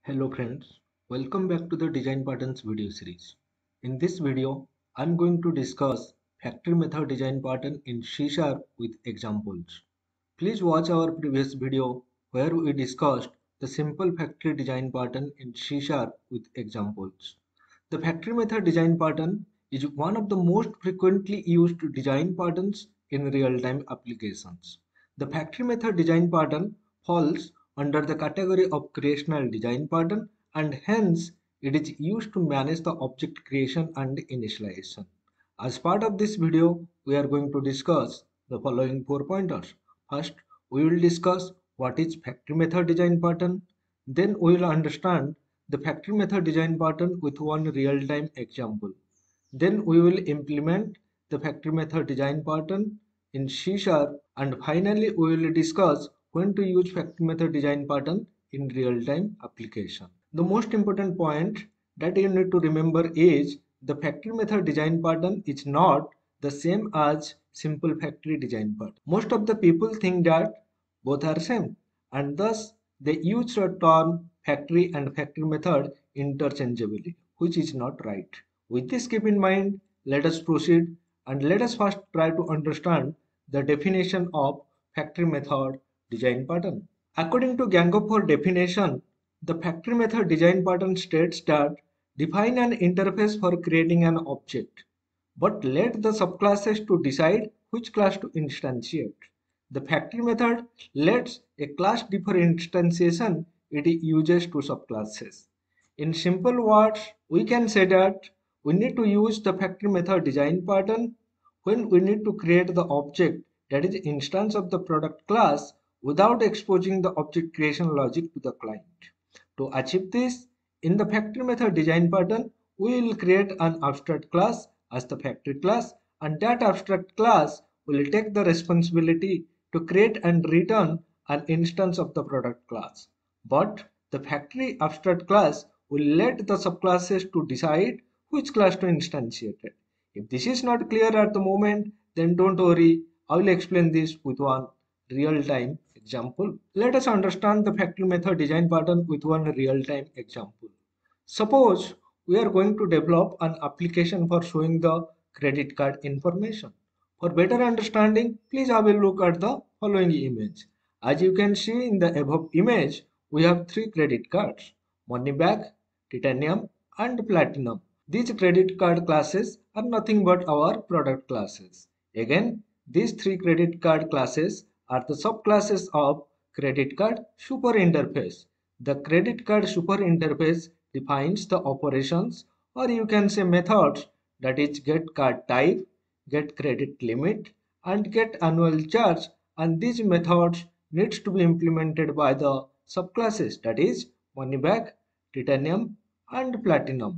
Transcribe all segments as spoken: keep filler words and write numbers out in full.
Hello friends, welcome back to the Design Patterns video series. In this video, I'm going to discuss factory method design pattern in C Sharp with examples. Please watch our previous video where we discussed the simple factory design pattern in C Sharp with examples. The factory method design pattern is one of the most frequently used design patterns in real-time applications. The factory method design pattern falls under the category of creational design pattern, and hence it is used to manage the object creation and initialization. As part of this video, we are going to discuss the following four pointers. First, we will discuss what is factory method design pattern. Then we will understand the factory method design pattern with one real-time example. Then we will implement the factory method design pattern in C Sharp, and finally we will discuss when to use factory method design pattern in real-time application. The most important point that you need to remember is the factory method design pattern is not the same as simple factory design pattern. Most of the people think that both are same, and thus they use the term factory and factory method interchangeably, which is not right. With this keep in mind, let us proceed and let us first try to understand the definition of factory method design pattern. According to Gango four definition, the factory method design pattern states that define an interface for creating an object, but let the subclasses to decide which class to instantiate. The factory method lets a class differ instantiation it uses to subclasses. In simple words, we can say that we need to use the factory method design pattern when we need to create the object that is instance of the product class without exposing the object creation logic to the client. To achieve this, in the factory method design pattern, we will create an abstract class as the factory class, and that abstract class will take the responsibility to create and return an instance of the product class. But the factory abstract class will let the subclasses to decide which class to instantiate it. If this is not clear at the moment, then don't worry, I will explain this with one real-time example. Let us understand the factory method design pattern with one real-time example. Suppose we are going to develop an application for showing the credit card information. For better understanding, please have a look at the following image. As you can see in the above image, we have three credit cards: money back, titanium, and platinum. These credit card classes are nothing but our product classes. Again, these three credit card classes are the subclasses of credit card super interface. The credit card super interface defines the operations, or you can say methods, that is get card type, get credit limit, and get annual charge, and these methods needs to be implemented by the subclasses, that is money back, titanium, and platinum.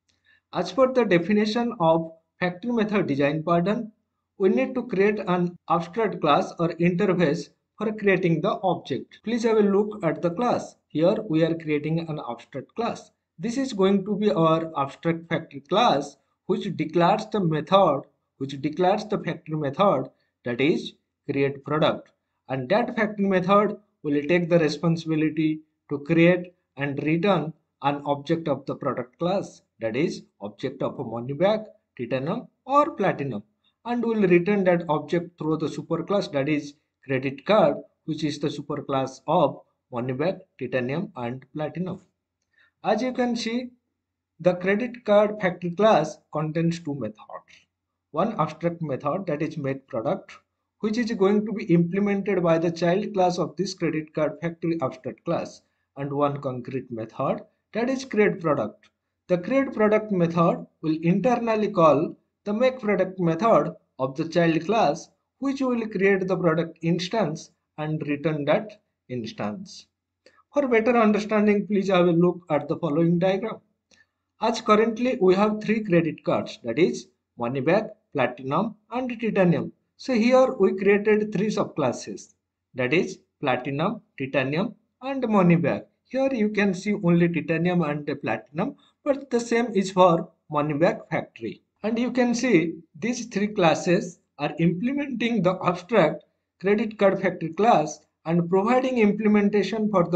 As per the definition of factory method design pattern, we need to create an abstract class or interface for creating the object. Please have a look at the class. Here we are creating an abstract class. This is going to be our abstract factory class, which declares the method, which declares the factory method, that is create product. And that factory method will take the responsibility to create and return an object of the product class, that is object of a money back, titanium, or platinum, and will return that object through the superclass, that is credit card, which is the superclass of money back, titanium, and platinum. As you can see, the credit card factory class contains two methods. One abstract method, that is make product, which is going to be implemented by the child class of this credit card factory abstract class, and one concrete method, that is create product. The create product method will internally call the make product method of the child class, which will create the product instance and return that instance. For better understanding, please have a look at the following diagram. As currently we have three credit cards, that is money back, platinum, and titanium. So here we created three subclasses, that is platinum, titanium, and money back. Here you can see only titanium and platinum, but the same is for money back factory. And you can see these three classes are implementing the abstract credit card factory class and providing implementation for the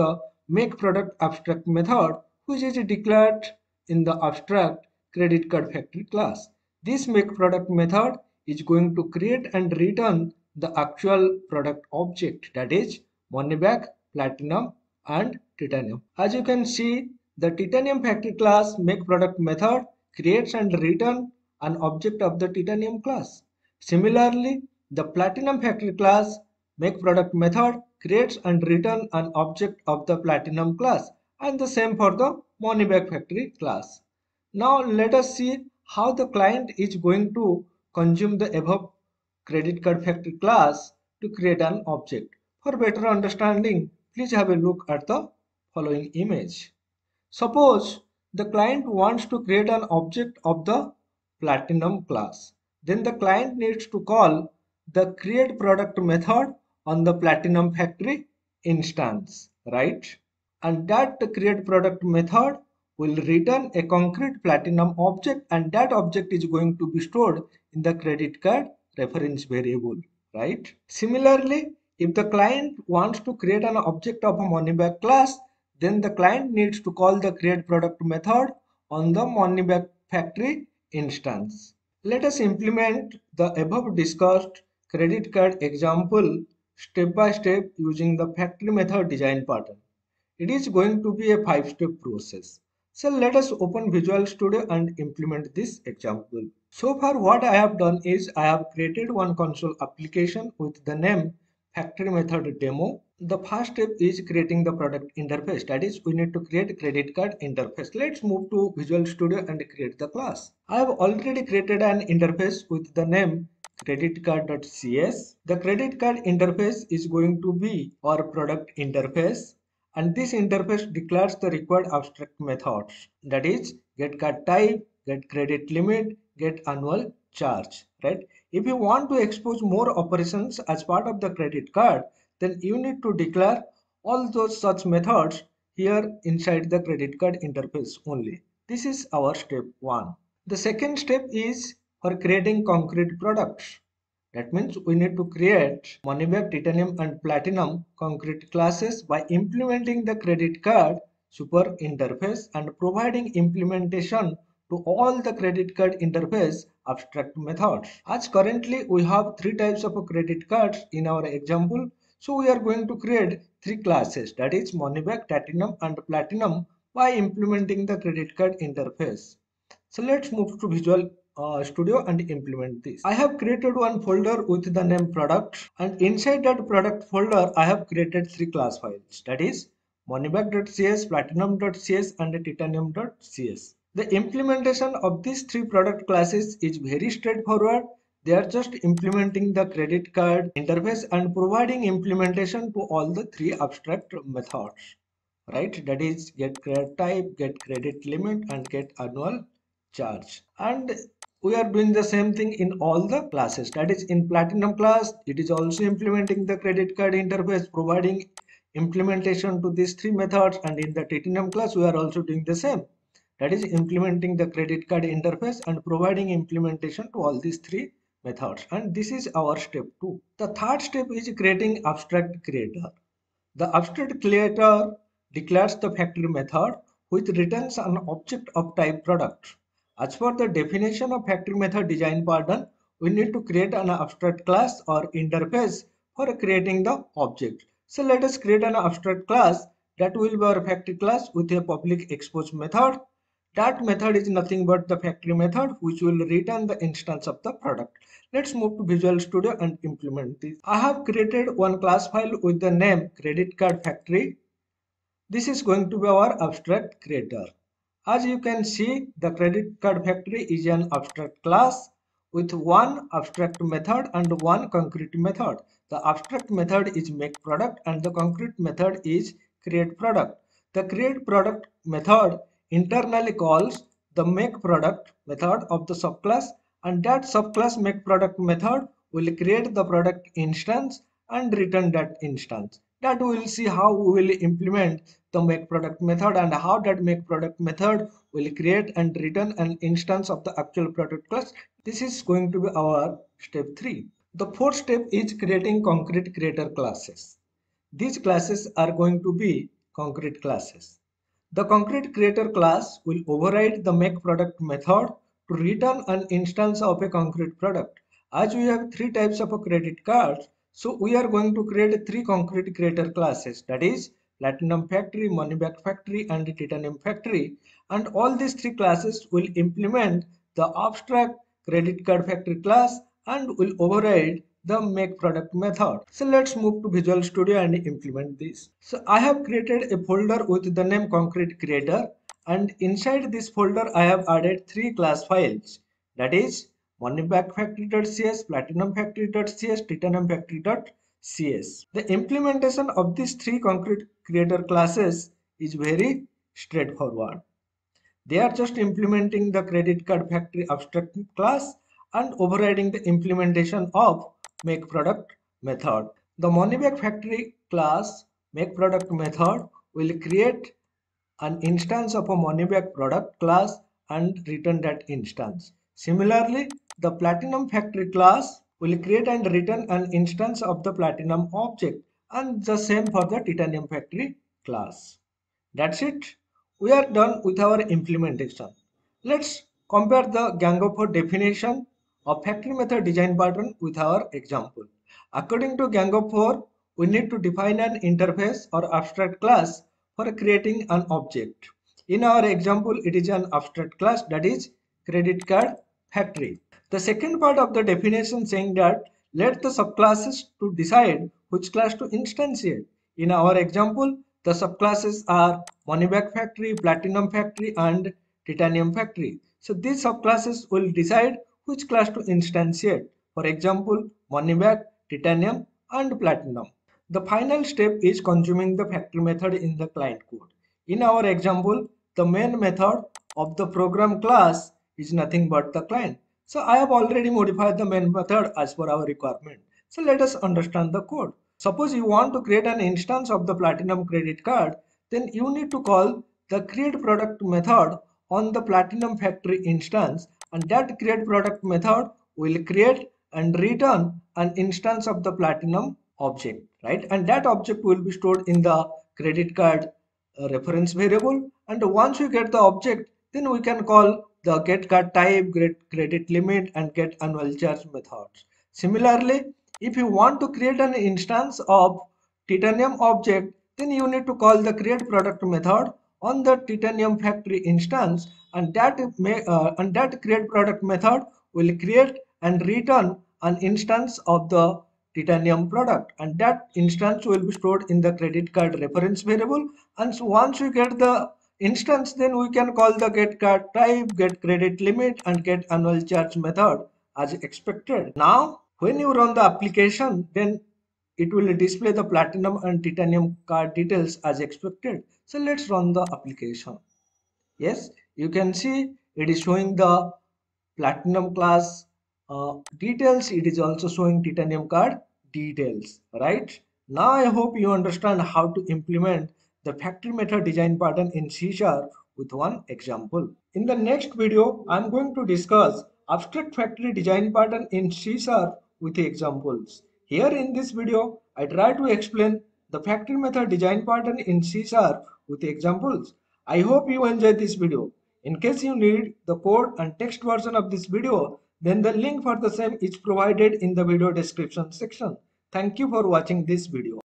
make product abstract method, which is declared in the abstract credit card factory class. This make product method is going to create and return the actual product object, that is money bag, platinum and titanium. As you can see, the titanium factory class make product method creates and return an object of the titanium class. Similarly, the platinum factory class make product method creates and return an object of the platinum class, and the same for the money bag factory class. Now let us see how the client is going to consume the above credit card factory class to create an object. For better understanding, please have a look at the following image. Suppose the client wants to create an object of the platinum class. Then the client needs to call the create product method on the platinum factory instance, right? And that create product method will return a concrete platinum object, and that object is going to be stored in the credit card reference variable, right? Similarly, if the client wants to create an object of a money bag class, then the client needs to call the create product method on the money bag factory instance. Let us implement the above discussed credit card example step by step using the factory method design pattern. It is going to be a five-step process. So let us open Visual Studio and implement this example. So far what I have done is I have created one console application with the name factory method demo. The first step is creating the product interface, that is we need to create credit card interface. Let's move to Visual Studio and create the class. I have already created an interface with the name credit card.cs. The credit card interface is going to be our product interface, and this interface declares the required abstract methods, that is get card type, get credit limit, get annual charge, right? If you want to expose more operations as part of the credit card, then you need to declare all those such methods here inside the credit card interface only. This is our step one. The second step is for creating concrete products. That means we need to create money bag, titanium and platinum concrete classes by implementing the credit card super interface and providing implementation to all the credit card interface abstract methods. As currently we have three types of credit cards in our example, so we are going to create three classes, that is money bag, titanium and platinum, by implementing the credit card interface. So let's move to Visual uh, Studio and implement this. I have created one folder with the name product, and inside that product folder I have created three class files, that is moneybag.cs, platinum.cs and titanium.cs. The implementation of these three product classes is very straightforward. They are just implementing the credit card interface and providing implementation to all the three abstract methods, right? That is get credit type, get credit limit and get annual charge. And we are doing the same thing in all the classes, that is in platinum class it is also implementing the credit card interface, providing implementation to these three methods, and in the titanium class we are also doing the same, that is implementing the credit card interface and providing implementation to all these three methods. And this is our step two. The third step is creating abstract creator. The abstract creator declares the factory method which returns an object of type product. As per the definition of factory method design pattern, we need to create an abstract class or interface for creating the object. So let us create an abstract class that will be our factory class with a public expose method. That method is nothing but the factory method which will return the instance of the product. Let's move to Visual Studio and implement this. I have created one class file with the name credit card factory. This is going to be our abstract creator. As you can see, the credit card factory is an abstract class with one abstract method and one concrete method. The abstract method is make product and the concrete method is create product. The create product method internally calls the make product method of the subclass, and that subclass make product method will create the product instance and return that instance. That we will see how we will implement the make product method and how that make product method will create and return an instance of the actual product class. This is going to be our step three. The fourth step is creating concrete creator classes. These classes are going to be concrete classes. The concrete creator class will override the make product method to return an instance of a concrete product. As we have three types of a credit cards, so we are going to create three concrete creator classes, that is Platinum Factory, Money Back Factory and Titanium Factory, and all these three classes will implement the abstract credit card factory class and will override the make product method. So let's move to Visual Studio and implement this. So I have created a folder with the name concrete creator, and inside this folder I have added three class files, that is moneybackfactory.cs, platinumfactory.cs, titaniumfactory.cs. The implementation of these three concrete creator classes is very straightforward. They are just implementing the credit card factory abstract class and overriding the implementation of make product method. The money back factory class make product method will create an instance of a money back product class and return that instance. Similarly, the platinum factory class will create and return an instance of the platinum object, and the same for the titanium factory class. That's it. We are done with our implementation. Let's compare the gang of four definition of factory method design pattern with our example. According to gang of four, we need to define an interface or abstract class for creating an object. In our example, it is an abstract class, that is credit card factory. The second part of the definition saying that let the subclasses to decide which class to instantiate. In our example, the subclasses are money back factory, platinum factory and titanium factory. So these subclasses will decide which class to instantiate. For example, money back, titanium and platinum. The final step is consuming the factory method in the client code. In our example, the main method of the program class is nothing but the client. So I have already modified the main method as per our requirement. So let us understand the code. Suppose you want to create an instance of the platinum credit card, then you need to call the create product method on the platinum factory instance, and that create product method will create and return an instance of the platinum object, right? And that object will be stored in the credit card uh, reference variable, and once we get the object, then we can call the get card type, get credit limit and get annual charge methods. Similarly, if you want to create an instance of titanium object, then you need to call the create product method on the titanium factory instance, and that may uh, and that create product method will create and return an instance of the titanium product, and that instance will be stored in the credit card reference variable. And so once we get the instance, then we can call the get card type, get credit limit and get annual charge method as expected. Now when you run the application, then it will display the platinum and titanium card details as expected. So let's run the application. Yes, you can see it is showing the platinum class uh, details. It is also showing titanium card details, right? Now I hope you understand how to implement the factory method design pattern in C sharp with one example. In the next video, I am going to discuss abstract factory design pattern in C sharp with examples. Here in this video, I try to explain the factory method design pattern in C sharp with examples. I hope you enjoyed this video. In case you need the code and text version of this video, then the link for the same is provided in the video description section. Thank you for watching this video.